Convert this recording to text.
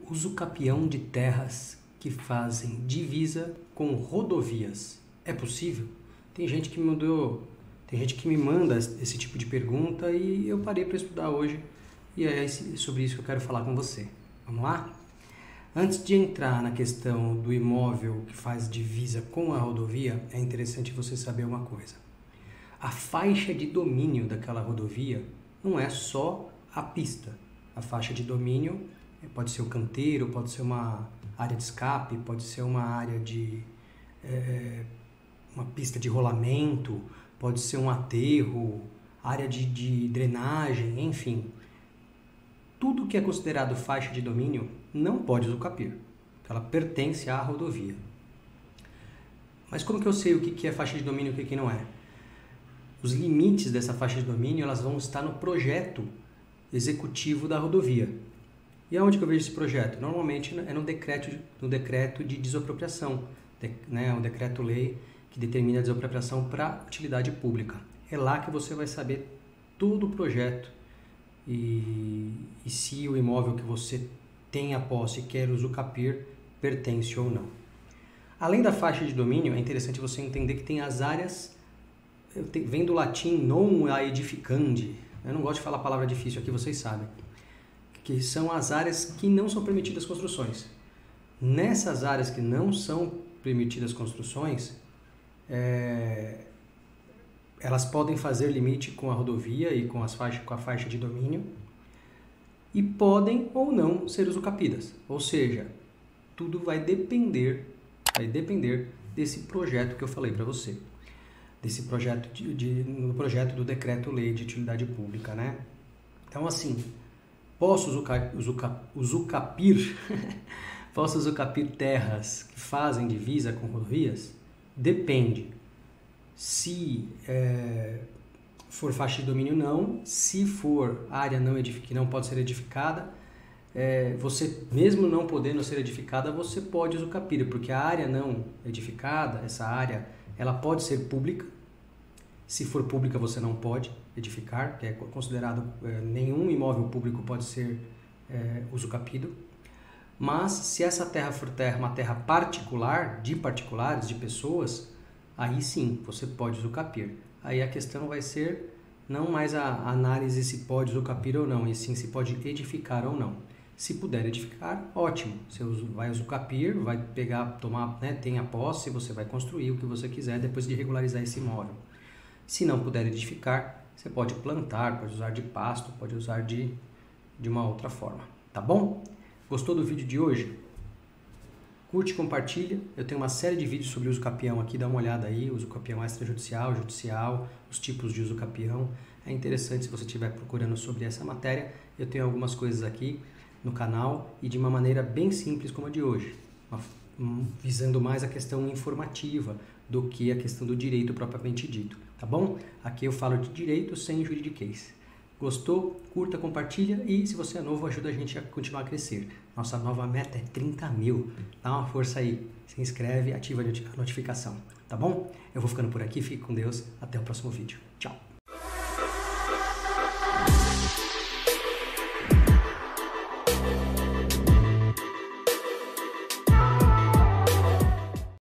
Uso capião de terras que fazem divisa com rodovias. É possível? Tem gente que me manda esse tipo de pergunta e eu parei para estudar hoje e é sobre isso que eu quero falar com você. Vamos lá? Antes de entrar na questão do imóvel que faz divisa com a rodovia, é interessante você saber uma coisa. A faixa de domínio daquela rodovia não é só a pista. A faixa de domínio pode ser o canteiro, pode ser uma área de escape, pode ser uma área de uma pista de rolamento, pode ser um aterro, área de drenagem, enfim. Tudo que é considerado faixa de domínio não pode usucapiar, porque ela pertence à rodovia. Mas como que eu sei o que é faixa de domínio e o que não é? Os limites dessa faixa de domínio elas vão estar no projeto executivo da rodovia. E aonde que eu vejo esse projeto? Normalmente é no decreto de desapropriação, né? O decreto-lei que determina a desapropriação para utilidade pública. É lá que você vai saber todo o projeto e se o imóvel que você tem a posse e quer usucapiar pertence ou não. Além da faixa de domínio, é interessante você entender que tem as áreas, vem do latim non aedificandi, eu não gosto de falar a palavra difícil aqui, vocês sabem, que são as áreas que não são permitidas construções. Nessas áreas que não são permitidas construções, elas podem fazer limite com a rodovia e com a faixa de domínio e podem ou não ser usucapidas. Ou seja, tudo vai depender desse projeto que eu falei para você. Desse projeto no projeto do Decreto-Lei de Utilidade Pública, né? Então, assim, posso usucapiar terras que fazem divisa com rodovias? Depende. Se for faixa de domínio, não. Se for área que não pode ser edificada, você, mesmo não podendo ser edificada, você pode usucapiar, porque a área não edificada, essa área, ela pode ser pública. Se for pública, você não pode edificar, que é considerado, nenhum imóvel público pode ser usucapido. Mas, se essa terra for uma terra particular, de particulares, de pessoas, aí sim, você pode usucapiar. Aí a questão vai ser não mais a análise se pode usucapiar ou não, e sim se pode edificar ou não. Se puder edificar, ótimo. Você vai usucapiar, vai pegar, tomar, né, tem a posse, você vai construir o que você quiser depois de regularizar esse imóvel. Se não puder edificar, você pode plantar, pode usar de pasto, pode usar de uma outra forma. Tá bom? Gostou do vídeo de hoje? Curte, compartilha. Eu tenho uma série de vídeos sobre uso capião aqui, dá uma olhada aí. Uso capião extrajudicial, judicial, os tipos de uso capião. É interessante se você estiver procurando sobre essa matéria. Eu tenho algumas coisas aqui no canal e de uma maneira bem simples como a de hoje, visando mais a questão informativa do que a questão do direito propriamente dito, tá bom? Aqui eu falo de direito sem juridiquês. Gostou? Curta, compartilha e se você é novo, ajuda a gente a continuar a crescer. Nossa nova meta é 30 mil. Dá uma força aí. Se inscreve, ativa a notificação, tá bom? Eu vou ficando por aqui, fique com Deus. Até o próximo vídeo. Tchau!